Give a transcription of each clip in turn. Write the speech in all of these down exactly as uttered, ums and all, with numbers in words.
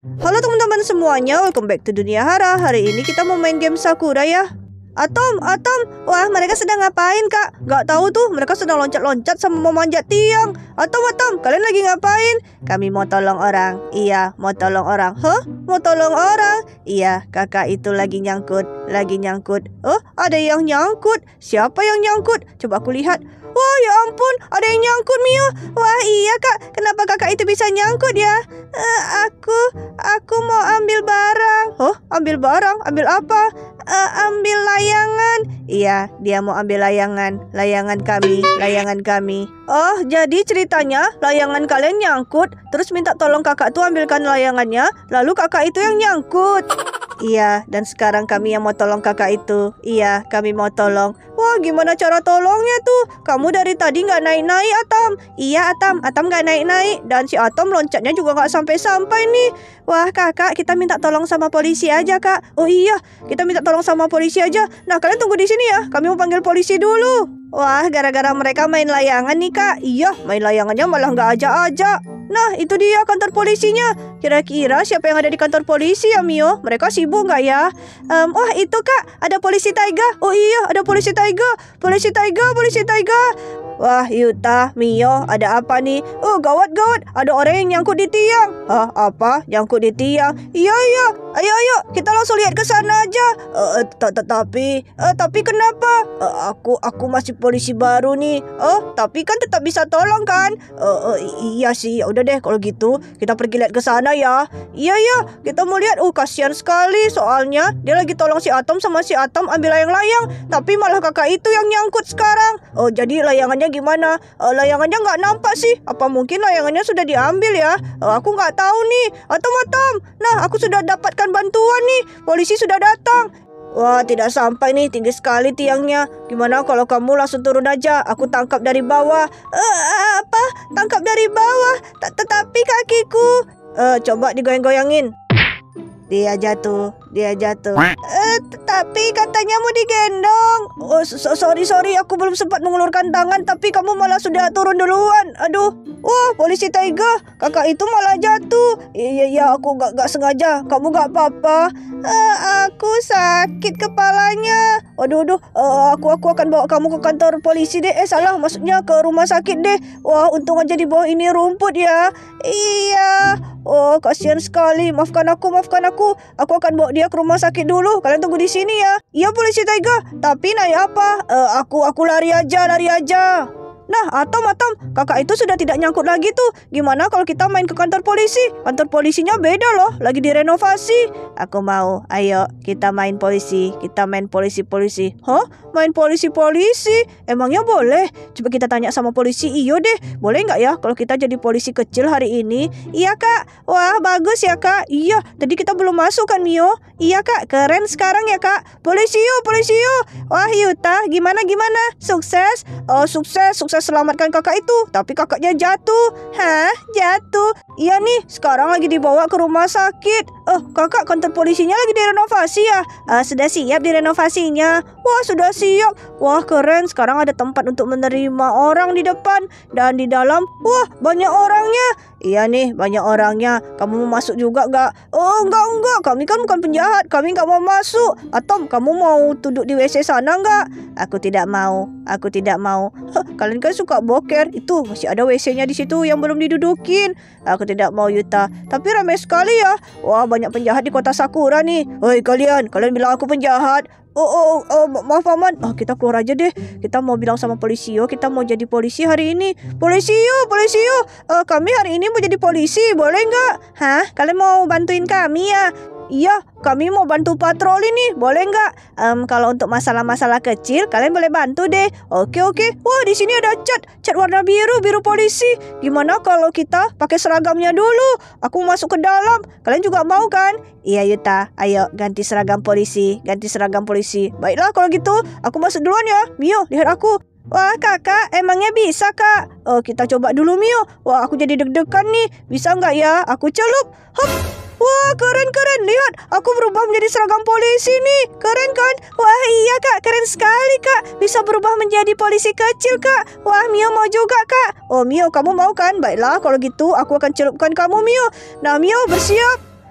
Halo teman-teman semuanya, welcome back to Dunia Hara. Hari ini kita mau main game Sakura ya. Atom, Atom, wah mereka sedang ngapain kak? Gak tahu tuh, mereka sedang loncat-loncat sama mau manjat tiang. Atom, Atom, kalian lagi ngapain? Kami mau tolong orang. Iya, mau tolong orang. Hah? Mau tolong orang? Iya, kakak itu lagi nyangkut, lagi nyangkut. Oh, ada yang nyangkut. Siapa yang nyangkut? Coba aku lihat. Wah, ya ampun, ada yang nyangkut, Mio. Wah, iya kak, kenapa kakak itu bisa nyangkut ya? Uh, aku, aku mau ambil barang. Oh, ambil barang? Ambil apa? Uh, ambil layangan. Iya, dia mau ambil layangan. Layangan kami, layangan kami. Oh, jadi ceritanya layangan kalian nyangkut, terus minta tolong kakak tuh ambilkan layangannya, lalu kakak itu yang nyangkut. Iya, dan sekarang kami yang mau tolong kakak itu. Iya, kami mau tolong. Wah, gimana cara tolongnya tuh? Kamu dari tadi nggak naik-naik, Atom. Iya, Atom. Atom nggak naik-naik. Dan si Atom loncatnya juga nggak sampai-sampai nih. Wah, kakak, kita minta tolong sama polisi aja, kak. Oh iya, kita minta tolong sama polisi aja. Nah, kalian tunggu di sini ya. Kami mau panggil polisi dulu. Wah, gara-gara mereka main layangan nih, kak. Iya, main layangannya malah nggak ajak-ajak. Nah, itu dia kantor polisinya. Kira-kira siapa yang ada di kantor polisi ya, Mio? Mereka sibuk nggak ya? Um, wah, itu kak, ada polisi Taiga. Oh iya, ada polisi Taiga. Polisi Taiga, polisi Taiga. Wah, Yuta, Mio, ada apa nih? Oh, gawat-gawat, ada orang yang nyangkut di tiang. Hah, apa? Nyangkut di tiang? Iya, iya. Ayo, ayo, kita langsung lihat ke sana aja. Uh, Tapi, uh, tapi kenapa? Uh, aku, aku masih polisi baru nih. Oh, tapi kan tetap bisa tolong kan? Uh, uh, iya sih, udah deh kalau gitu kita pergi lihat ke sana ya. Iya, iya, kita mau lihat. Oh, kasihan sekali soalnya dia lagi tolong si Atom sama si Atom ambil layang-layang, tapi malah kakak itu yang nyangkut sekarang. Oh, jadi layangannya gimana? Uh, layangannya nggak nampak sih. Apa mungkin layangannya sudah diambil ya? Uh, aku nggak tahu nih. Atom, Atom. Nah, aku sudah dapatkan bantuan nih. Polisi sudah datang. Wah, tidak sampai nih, tinggi sekali tiangnya. Gimana kalau kamu langsung turun aja? Aku tangkap dari bawah. Uh, apa? Tangkap dari bawah? Tetapi kakiku. Uh, coba digoyang-goyangin. Dia jatuh, dia jatuh. Eh, tapi katanya mau digendong. Oh, so sorry, sorry, aku belum sempat mengulurkan tangan, tapi kamu malah sudah turun duluan. Aduh, wah, polisi Taiga, kakak itu malah jatuh. Iya, iya, aku gak, gak sengaja. Kamu gak apa-apa? Eh, aku sakit kepalanya. Waduh, aduh, uh, aku, aku akan bawa kamu ke kantor polisi deh. Eh, salah, maksudnya ke rumah sakit deh. Wah, untung aja di bawah ini rumput ya. Iya. Oh, kasihan sekali. Maafkan aku, maafkan aku. Aku akan bawa dia ke rumah sakit dulu. Kalian tunggu di sini ya. Iya, polisi Taiga. Tapi naik apa? Uh, aku aku lari aja, lari aja. Nah, Atom, Atom, kakak itu sudah tidak nyangkut lagi tuh. Gimana kalau kita main ke kantor polisi? Kantor polisinya beda loh, lagi direnovasi. Aku mau, ayo kita main polisi. Kita main polisi-polisi. Hah? Main polisi-polisi? Emangnya boleh? Coba kita tanya sama polisi. Iyo deh, boleh nggak ya kalau kita jadi polisi kecil hari ini? Iya kak. Wah, bagus ya kak. Iya, tadi kita belum masuk kan, Mio? Iya kak, keren sekarang ya kak. Polisi yuk, polisi yuk. Wah, Yuta, gimana-gimana? Sukses? Oh, sukses, sukses. Selamatkan kakak itu, tapi kakaknya jatuh. Hah? Jatuh? Iya nih, sekarang lagi dibawa ke rumah sakit. Oh, kakak, kantor polisinya lagi direnovasi ya? Uh, sudah siap direnovasinya. Wah, sudah siap. Wah, keren. Sekarang ada tempat untuk menerima orang di depan. Dan di dalam, wah, banyak orangnya. Iya nih, banyak orangnya. Kamu mau masuk juga gak? Oh, enggak, enggak. Kami kan bukan penjahat. Kami gak mau masuk. Atom, kamu mau duduk di W C sana gak? Aku tidak mau. Aku tidak mau. Huh, kalian kan suka boker. Itu masih ada W C-nya di situ yang belum didudukin. Aku tidak mau, Yuta. Tapi ramai sekali ya. Wah, banyak penjahat di kota Sakura nih. Hei kalian, kalian bilang aku penjahat. Oh, oh, oh, maaf paman. Oh, kita keluar aja deh. Kita mau bilang sama polisi yo, kita mau jadi polisi hari ini. Polisi yo, polisi yo. Uh, kami hari ini mau jadi polisi, boleh nggak? Hah? Kalian mau bantuin kami ya? Iya, kami mau bantu patroli nih, boleh nggak? Um, kalau untuk masalah-masalah kecil, kalian boleh bantu deh. Oke, oke. Wah, di sini ada cat, cat warna biru, biru polisi. Gimana kalau kita pakai seragamnya dulu? Aku masuk ke dalam. Kalian juga mau kan? Iya, Yuta. Ayo, ganti seragam polisi, ganti seragam polisi. Baiklah kalau gitu, aku masuk duluan ya. Mio, lihat aku. Wah, kakak, emangnya bisa, kak? Oh, kita coba dulu, Mio. Wah, aku jadi deg-degan nih. Bisa nggak ya? Aku celup. Hop. Wah, keren-keren. Lihat, aku berubah menjadi seragam polisi nih. Keren kan? Wah, iya kak, keren sekali kak. Bisa berubah menjadi polisi kecil kak. Wah, Mio mau juga kak. Oh, Mio, kamu mau kan? Baiklah, kalau gitu aku akan celupkan kamu, Mio. Nah, Mio, bersiap.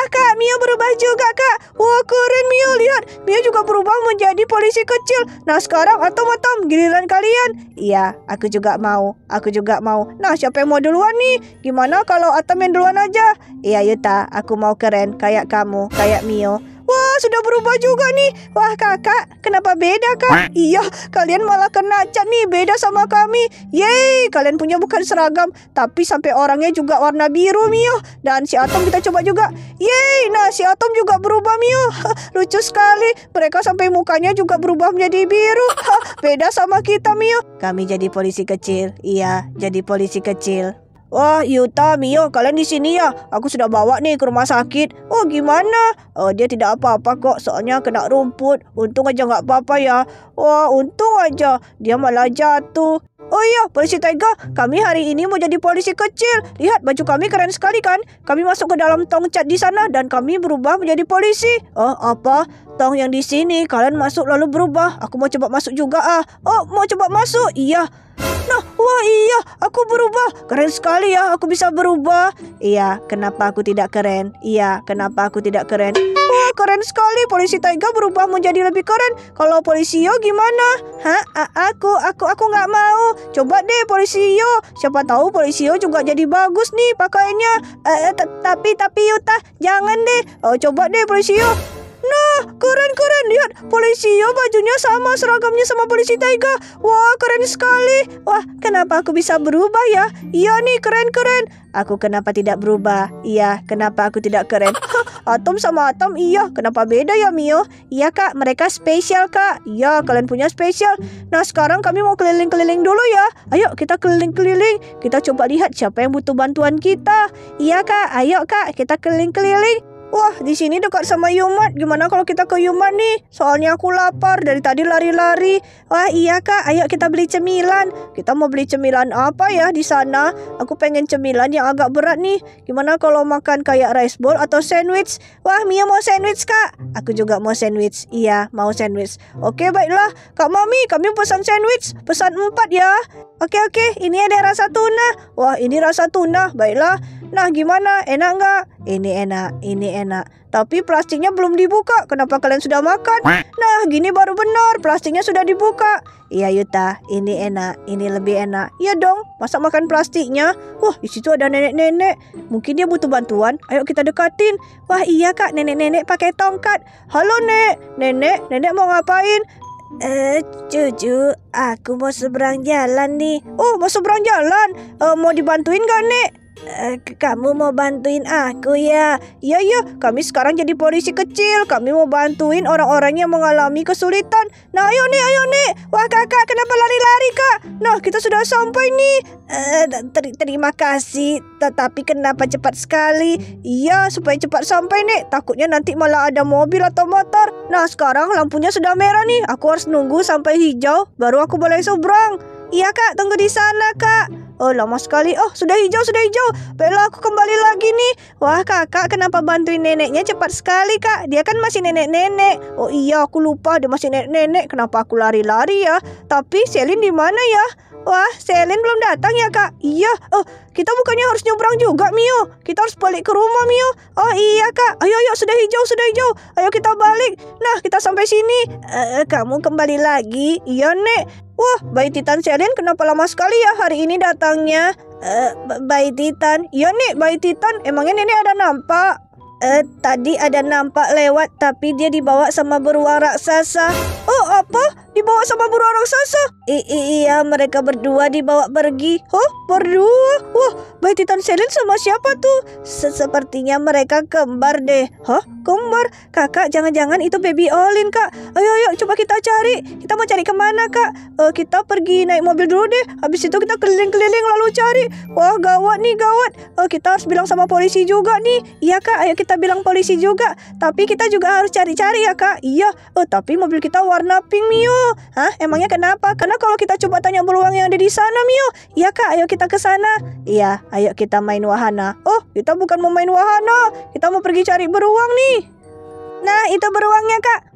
Wah kak, Mio berubah juga kak. Wah keren Mio, lihat. Mio juga berubah menjadi polisi kecil. Nah sekarang Atom-Atom, giliran kalian. Iya, aku juga mau. Aku juga mau. Nah siapa yang mau duluan nih? Gimana kalau Atom yang duluan aja? Iya Yuta, aku mau keren kayak kamu, kayak Mio. Wah, sudah berubah juga nih. Wah, kakak, kenapa beda, kak? Iya, kalian malah kena cat nih, beda sama kami. Yeay, kalian punya bukan seragam, tapi sampai orangnya juga warna biru, Mio. Dan si Atom kita coba juga. Yeay, nah si Atom juga berubah, Mio. Lucu sekali, mereka sampai mukanya juga berubah menjadi biru. Beda sama kita, Mio. Kami jadi polisi kecil. Iya, jadi polisi kecil. Wah, Yuta, Mio, kalian di sini ya? Aku sudah bawa nih ke rumah sakit. Oh, gimana? Oh, dia tidak apa-apa kok, soalnya kena rumput. Untung aja nggak apa-apa ya. Wah, untung aja. Dia malah jatuh. Oh iya, polisi Taiga, kami hari ini mau jadi polisi kecil. Lihat, baju kami keren sekali kan? Kami masuk ke dalam tong cat di sana dan kami berubah menjadi polisi. Oh, apa? Tong yang di sini, kalian masuk lalu berubah. Aku mau coba masuk juga ah. Oh, mau coba masuk? Iya. Nah, wah iya, aku berubah. Keren sekali ya, aku bisa berubah. Iya, kenapa aku tidak keren? Iya, kenapa aku tidak keren? Wah, keren sekali. Polisi Taiga berubah menjadi lebih keren. Kalau polisi Yo gimana? Hah? A aku, aku, aku nggak mau. Coba deh polisi Yo. Siapa tahu polisi Yo juga jadi bagus nih pakainya. Eh, tapi, tapi Yuta, jangan deh. Oh, coba deh polisi Yo. Nah, keren-keren. Lihat, polisi Yo bajunya sama, seragamnya sama polisi Taiga. Wah, keren sekali. Wah, kenapa aku bisa berubah ya? Iya nih, keren-keren. Aku kenapa tidak berubah? Iya, kenapa aku tidak keren? Atom sama Atom, iya. Kenapa beda ya, Mio? Iya, Kak. Mereka spesial, Kak. Iya, kalian punya spesial. Nah, sekarang kami mau keliling-keliling dulu ya. Ayo, kita keliling-keliling. Kita coba lihat siapa yang butuh bantuan kita. Iya, Kak. Ayo, Kak. Kita keliling-keliling. Wah, di sini dekat sama Yumat. Gimana kalau kita ke Yumat nih? Soalnya aku lapar. Dari tadi lari-lari. Wah, iya Kak. Ayo kita beli cemilan. Kita mau beli cemilan apa ya di sana? Aku pengen cemilan yang agak berat nih. Gimana kalau makan kayak rice bowl atau sandwich? Wah, Mia mau sandwich, Kak. Aku juga mau sandwich. Iya, mau sandwich. Oke, baiklah. Kak Mami, kami pesan sandwich. Pesan empat ya. Oke, oke. Ini ada rasa tuna. Wah, ini rasa tuna. Baiklah. Nah, gimana? Enak nggak? Ini enak, ini enak. Tapi plastiknya belum dibuka. Kenapa kalian sudah makan? Nah, gini baru benar. Plastiknya sudah dibuka. Iya, Yuta. Ini enak, ini lebih enak. Iya dong. Masa makan plastiknya? Wah, di situ ada nenek-nenek. Mungkin dia butuh bantuan. Ayo kita dekatin. Wah, iya Kak. Nenek-nenek pakai tongkat. Halo, Nek. Nenek, nenek mau ngapain? Eh, cucu, aku mau seberang jalan nih. Oh, mau seberang jalan? Eh, mau dibantuin gak, Nek? Uh, kamu mau bantuin aku ya? Iya ya, kami sekarang jadi polisi kecil. Kami mau bantuin orang-orang yang mengalami kesulitan. Nah ayo nih, ayo nih. Wah kakak, kenapa lari-lari kak? Nah kita sudah sampai nih. uh, ter Terima kasih. Tetapi kenapa cepat sekali? Iya, supaya cepat sampai nih. Takutnya nanti malah ada mobil atau motor. Nah sekarang lampunya sudah merah nih. Aku harus nunggu sampai hijau baru aku boleh seberang. Iya kak, tunggu di sana kak. Oh lama sekali. Oh sudah hijau, sudah hijau. Baiklah aku kembali lagi nih. Wah kakak, kenapa bantuin neneknya cepat sekali kak? Dia kan masih nenek-nenek. Oh iya, aku lupa dia masih nenek-nenek. Kenapa aku lari-lari ya? Tapi Selin di mana ya? Wah, Selin belum datang ya kak? Iya. Oh, kita bukannya harus nyebrang juga Mio? Kita harus balik ke rumah Mio. Oh iya kak. Ayo ayo, sudah hijau, sudah hijau. Ayo kita balik. Nah kita sampai sini. uh, Kamu kembali lagi? Iya nek. Wah, bayi Titan Selin kenapa lama sekali ya hari ini datangnya? Uh, bayi Titan. Iya nek, bayi Titan. Emangnya nenek ada nampak? Uh, tadi ada nampak lewat, tapi dia dibawa sama beruang raksasa. Oh apa? Dibawa sama beruang raksasa? I iya, mereka berdua dibawa pergi. Hah? Berdua? Wah, bayi Titan Selin sama siapa tuh? Se Sepertinya mereka kembar deh. Hah? Kembar? Kakak, jangan-jangan itu baby Olin kak. Ayo ayo, coba kita cari. Kita mau cari kemana kak? Uh, kita pergi naik mobil dulu deh. Habis itu kita keliling-keliling lalu cari. Wah gawat nih, gawat. Uh, kita harus bilang sama polisi juga nih. Iya kak, ayo kita bilang polisi juga. Tapi kita juga harus cari-cari ya kak. Iya. Oh tapi mobil kita warna pink Mio. Hah? Emangnya kenapa? Karena kalau kita coba tanya beruang yang ada di sana Mio. Iya kak, ayo kita ke sana. Iya, ayo kita main wahana. Oh, kita bukan mau main wahana. Kita mau pergi cari beruang nih. Nah, itu beruangnya kak.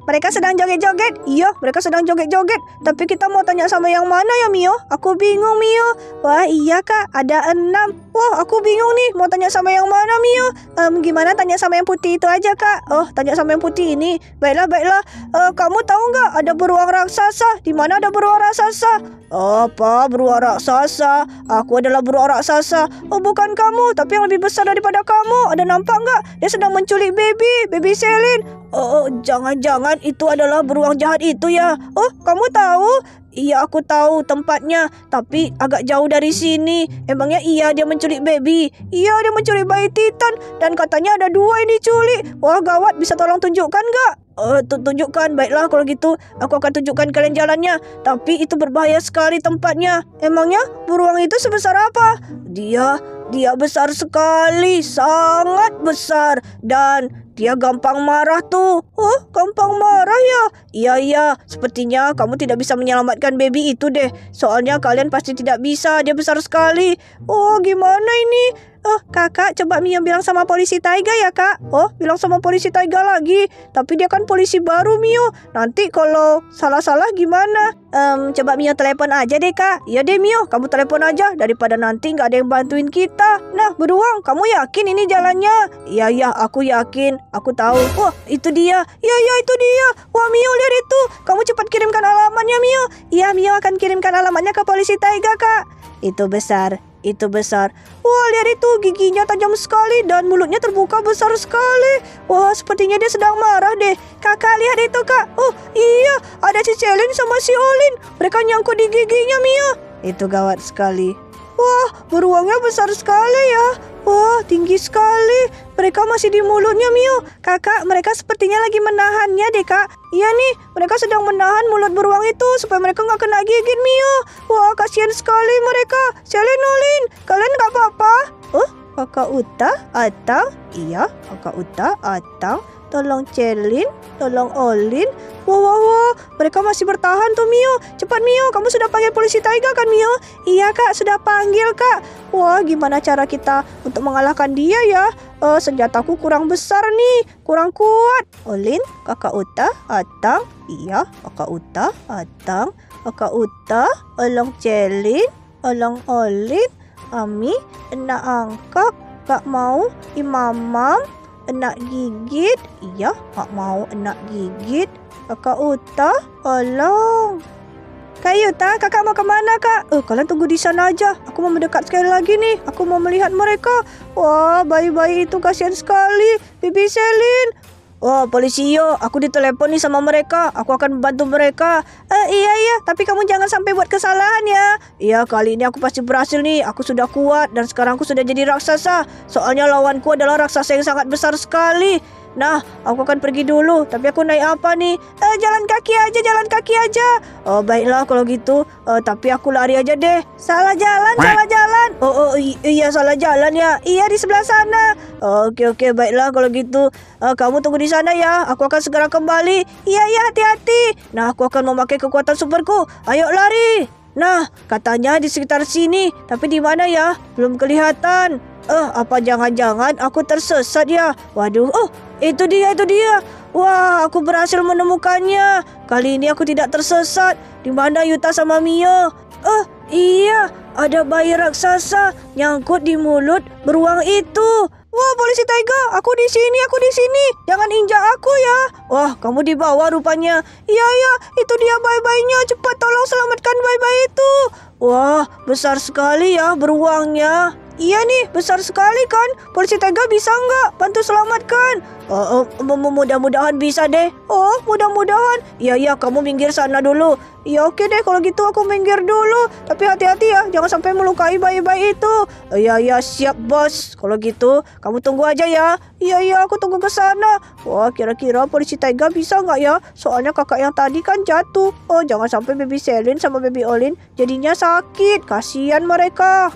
mereka sedang joget-joget. Iya, mereka sedang joget-joget. Tapi kita mau tanya sama yang mana ya, Mio? Aku bingung, Mio. Wah, iya, Kak. Ada enam. Wah, aku bingung nih. Mau tanya sama yang mana, Mio? Um, gimana tanya sama yang putih itu aja, Kak? Oh, tanya sama yang putih ini. Baiklah, baiklah. Uh, kamu tahu nggak ada beruang raksasa? Di mana ada beruang raksasa? Apa? Beruang raksasa? Aku adalah beruang raksasa. Oh, bukan kamu, tapi yang lebih besar daripada kamu. Ada nampak nggak? Dia sedang menculik baby, baby Selin. Oh, jangan-jangan itu adalah beruang jahat itu ya. Oh, kamu tahu? Iya, aku tahu tempatnya, tapi agak jauh dari sini. Emangnya iya dia menculik baby? Iya, dia menculik bayi Titan. Dan katanya ada dua yang diculik. Wah, gawat. Bisa tolong tunjukkan nggak? Uh, tunjukkan. Baiklah, kalau gitu aku akan tunjukkan kalian jalannya. Tapi itu berbahaya sekali tempatnya. Emangnya beruang itu sebesar apa? Dia, dia besar sekali. Sangat besar. Dan dia gampang marah tuh. Oh, gampang marah ya? Iya, iya. Sepertinya kamu tidak bisa menyelamatkan baby itu deh. Soalnya kalian pasti tidak bisa. Dia besar sekali. Oh, gimana ini? Oh, kakak, coba Mio bilang sama polisi Taiga ya, Kak. Oh, bilang sama polisi Taiga lagi. Tapi dia kan polisi baru, Mio. Nanti kalau salah-salah gimana? Um, coba Mio telepon aja deh, Kak. Iya deh, Mio. Kamu telepon aja. Daripada nanti nggak ada yang bantuin kita. Nah, beruang, kamu yakin ini jalannya? Iya, iya, aku yakin. Aku tahu. Wah, itu dia. Iya, iya, itu dia. Wah, Mio, lihat itu. Kamu cepat kirimkan alamatnya, Mio. Iya, Mio akan kirimkan alamatnya ke polisi Taiga, Kak. Itu besar. Itu besar. Wah, lihat itu, giginya tajam sekali dan mulutnya terbuka besar sekali. Wah, sepertinya dia sedang marah deh. Kakak, lihat itu, Kak. Oh, iya, ada si Selin sama si Olin. Mereka nyangkut di giginya, Mio. Itu gawat sekali. Wah, beruangnya besar sekali ya. Wah, tinggi sekali. Mereka masih di mulutnya, Mio. Kakak, mereka sepertinya lagi menahannya deh, Kak. Iya nih, mereka sedang menahan mulut beruang itu supaya mereka nggak kena gigit, Mio. Wah, kasihan sekali mereka. Selin, Olin, kalian nggak apa-apa? Oh, Kakak Uta, Atang. Iya, Kakak Uta, Atang. Tolong Selin, tolong Olin. Wah, wah, wah. Mereka masih bertahan tuh, Mio. Cepat, Mio. Kamu sudah panggil polisi Taiga kan, Mio? Iya, Kak. Sudah panggil, Kak. Wah, gimana cara kita untuk mengalahkan dia ya? Uh, senjataku kurang besar nih. Kurang kuat. Olin, Kakak Uta, Atang. Iya, Kakak Uta, Atang. Kakak Uta, tolong Selin, tolong Olin. Ami, enak angkat. Gak mau, Imamam. Enak gigit. Iya, tak mau enak gigit. Kakak Uta, tolong. Kak Yuta, kakak mau kemana, Kak? Eh, kalian tunggu di sana aja. Aku mau mendekat sekali lagi nih. Aku mau melihat mereka. Wah, bayi-bayi itu kasihan sekali. Bibi Selin. Wah, polisi yo, aku ditelepon nih sama mereka. Aku akan membantu mereka. Eh, iya, iya, tapi kamu jangan sampai buat kesalahan ya. Iya, kali ini aku pasti berhasil nih. Aku sudah kuat dan sekarang aku sudah jadi raksasa. Soalnya lawanku adalah raksasa yang sangat besar sekali. Nah, aku akan pergi dulu. Tapi aku naik apa nih? Eh, jalan kaki aja, jalan kaki aja. Oh, baiklah kalau gitu. Eh, tapi aku lari aja deh. Salah jalan, salah jalan. Oh, oh iya salah jalan ya. Iya di sebelah sana. Oh, oke, oke, baiklah kalau gitu. Eh, kamu tunggu di sana ya. Aku akan segera kembali. Iya, iya, hati-hati. Nah, aku akan memakai kekuatan superku. Ayo lari. Nah, katanya di sekitar sini. Tapi di mana ya? Belum kelihatan. Eh, apa jangan-jangan aku tersesat ya? Waduh, oh, itu dia, itu dia. Wah, aku berhasil menemukannya. Kali ini aku tidak tersesat. Di mana Yuta sama Mio? Oh, iya, ada bayi raksasa nyangkut di mulut beruang itu. Wah, polisi Taiga, aku di sini, aku di sini. Jangan injak aku ya. Wah, kamu di bawah rupanya. Iya, iya, itu dia bayi-bayinya. Cepat tolong selamatkan bayi-bayi itu. Wah, besar sekali ya beruangnya. Iya nih, besar sekali kan. Polisi Taiga bisa nggak bantu selamatkan? Oh, oh, mudah-mudahan bisa deh. Oh, mudah-mudahan. Iya, iya, kamu minggir sana dulu. Ya oke deh kalau gitu aku minggir dulu. Tapi hati-hati ya, jangan sampai melukai bayi-bayi itu. Iya, iya, siap bos. Kalau gitu, kamu tunggu aja ya. Iya, iya, aku tunggu ke sana. Wah, kira-kira polisi Taiga bisa nggak ya? Soalnya kakak yang tadi kan jatuh. Oh, jangan sampai baby Selin sama baby Olin jadinya sakit. Kasihan mereka.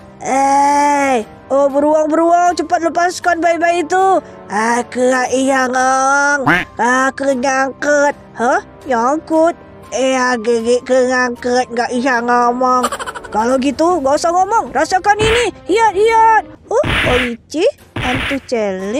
Eh, oh beruang-beruang, cepat lepaskan bayi-bayi itu. Aku gak iya ngong. Aku nyangkut. Hah? Nyangkut? Eh, gigi kengangkut, gak iya ngomong. Kalau gitu, gak usah ngomong. Rasakan ini. Lihat, lihat. Oh, Oichi, hantu Selin,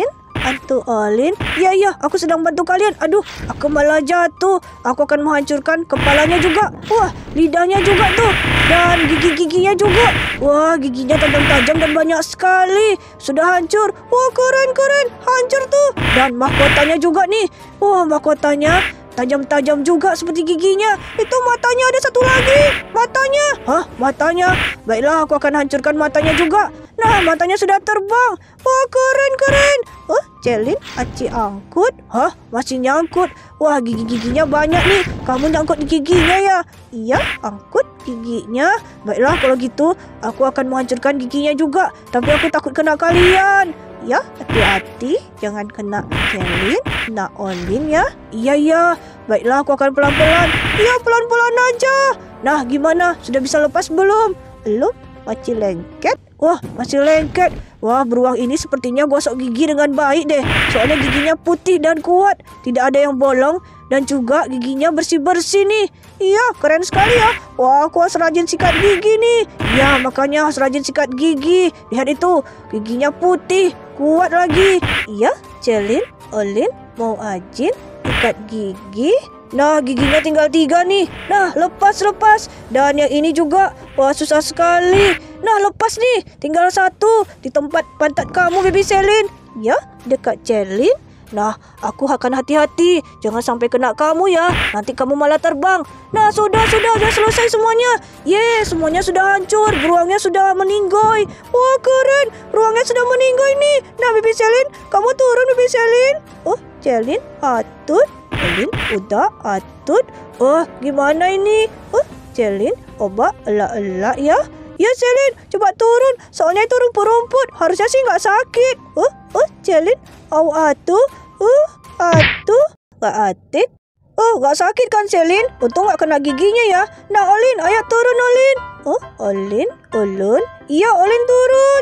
Hantu Olin? Ya, ya, aku sedang bantu kalian. Aduh, aku malah jatuh. Aku akan menghancurkan kepalanya juga. Wah, lidahnya juga tuh. Dan gigi-giginya juga. Wah, giginya tajam-tajam dan banyak sekali. Sudah hancur. Wah, keren-keren. Hancur tuh. Dan mahkotanya juga nih. Wah, mahkotanya tajam-tajam juga seperti giginya. Itu matanya ada satu lagi. Matanya. Hah? Matanya? Baiklah, aku akan hancurkan matanya juga. Nah, matanya sudah terbang. Wah, keren-keren. Oh, Celin, aci angkut. Hah? Masih nyangkut. Wah, gigi-giginya banyak nih. Kamu nyangkut di giginya ya? Iya, angkut giginya. Baiklah, kalau gitu aku akan menghancurkan giginya juga. Tapi aku takut kena kalian. Ya, hati-hati. Jangan kena Celin, kena Olin ya. Iya, iya. Baiklah, aku akan pelan-pelan. Iya, pelan-pelan aja. Nah, gimana? Sudah bisa lepas belum? Belum? Masih lengket? Wah, masih lengket. Wah, beruang ini sepertinya gosok gigi dengan baik deh. Soalnya giginya putih dan kuat. Tidak ada yang bolong. Dan juga giginya bersih-bersih nih. Iya, keren sekali ya. Wah, aku harus rajin sikat gigi nih. Ya, makanya harus rajin sikat gigi. Lihat itu, giginya putih, kuat lagi. Iya, Celin, Olin, mau ajin sikat gigi. Nah, giginya tinggal tiga nih. Nah, lepas-lepas. Dan yang ini juga. Wah, susah sekali. Nah, lepas nih. Tinggal satu. Di tempat pantat kamu, Baby Celin. Ya, dekat Celin. Nah, aku akan hati-hati. Jangan sampai kena kamu ya. Nanti kamu malah terbang. Nah, sudah, sudah. Sudah selesai semuanya. Yeay, semuanya sudah hancur. Beruangnya sudah meninggoy. Wah, keren. Beruangnya sudah meninggoy nih. Nah, Baby Celin. Kamu turun, Baby Celin. Oh, Celin, atut. Celin, udah, atut. Oh, gimana ini? Oh, Celin, oba, elak-elak ya. Ya, Celin, coba turun. Soalnya itu rumput-rumput. Harusnya sih nggak sakit. Oh, oh, Celin, au atuh. Uh, atuh. Nggak atik. Oh, nggak sakit kan, Celin? Untung nggak kena giginya ya. Nah, Olin, ayo turun, Olin. Oh, Olin, Ulun. Iya, Olin turun.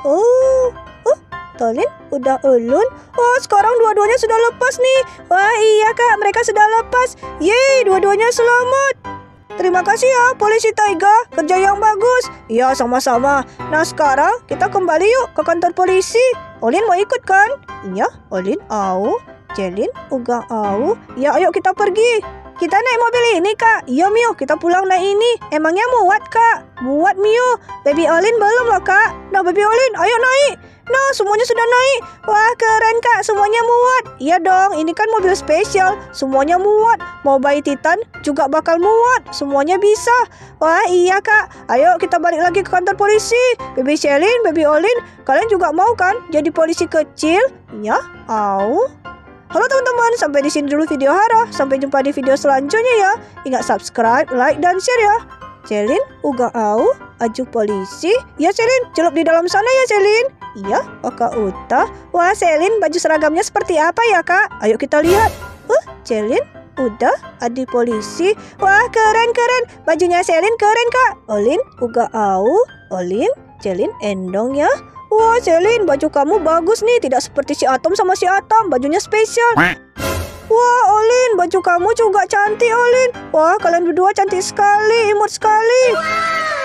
Oh, oh, Olin, udah ulun. Oh, sekarang dua-duanya sudah lepas nih. Wah, iya kak, mereka sudah lepas. Yeay, dua-duanya selamat. Terima kasih ya, Polisi Taiga. Kerja yang bagus. Iya, sama-sama. Nah, sekarang kita kembali yuk ke kantor polisi. Olin mau ikut kan? Iya, Olin au. Celin, Ugang au. Ya, ayo kita pergi. Kita naik mobil ini, Kak. Iya, Mio, kita pulang naik ini. Emangnya muat, Kak? Muat, Mio. Baby Olin belum loh, Kak. Nah, Baby Olin, ayo naik. Nah, semuanya sudah naik. Wah, keren, Kak. Semuanya muat. Iya dong, ini kan mobil spesial. Semuanya muat. Mau bayi Titan juga bakal muat. Semuanya bisa. Wah, iya, Kak. Ayo kita balik lagi ke kantor polisi. Baby Celin, Baby Olin, kalian juga mau kan jadi polisi kecil? Iya, au. Halo teman-teman, sampai di sini dulu video Hara. Sampai jumpa di video selanjutnya ya. Ingat subscribe, like, dan share ya. Celin, Uga au, aju polisi. Ya, Celin, celup di dalam sana ya, Celin. Iya, Oka Uta. Wah, Celin, baju seragamnya seperti apa ya, Kak? Ayo kita lihat. Uh, Celin, udah, adi polisi. Wah, keren-keren. Bajunya Celin keren, Kak. Olin, Uga au. Olin, Celin, endong ya. Wah, Celin, baju kamu bagus nih. Tidak seperti si Atom sama si Atom. Bajunya spesial. Wah, Olin, baju kamu juga cantik, Olin. Wah, kalian berdua cantik sekali, imut sekali.